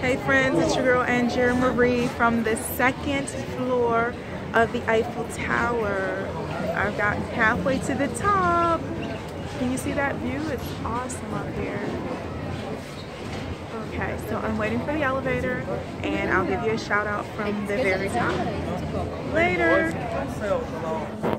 Hey friends, it's your girl Angie Marie from the second floor of the Eiffel Tower. I've gotten halfway to the top. Can you see that view? It's awesome up here. Okay, so I'm waiting for the elevator and I'll give you a shout out from the very top. Later.